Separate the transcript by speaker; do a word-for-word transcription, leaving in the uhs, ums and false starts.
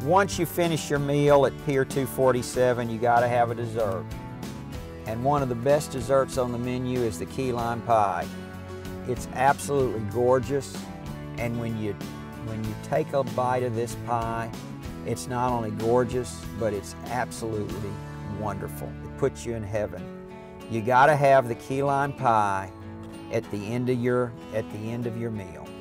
Speaker 1: Once you finish your meal at Pier two forty-seven, you got to have a dessert. And one of the best desserts on the menu is the key lime pie. It's absolutely gorgeous, and when you, when you take a bite of this pie, it's not only gorgeous, but it's absolutely wonderful. It puts you in heaven. You got to have the key lime pie at the end of your, at the end of your meal.